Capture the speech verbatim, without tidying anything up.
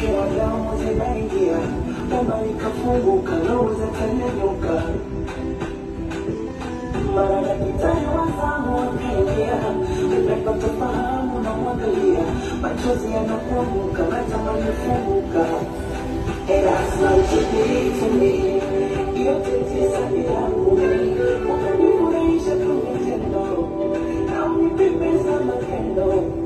nikiwa damu zinaingia, kama nikafunguka roho za kanyanyuka. Mara daktari wangu wakaingia, nimepata fahamu na mwangalia, machozi yanakuanguka natamani kufunguka. And that's not to be to me. Yote tisa ni yangu mimi, ukaniureisha kama tendo, na unipepeza matendo.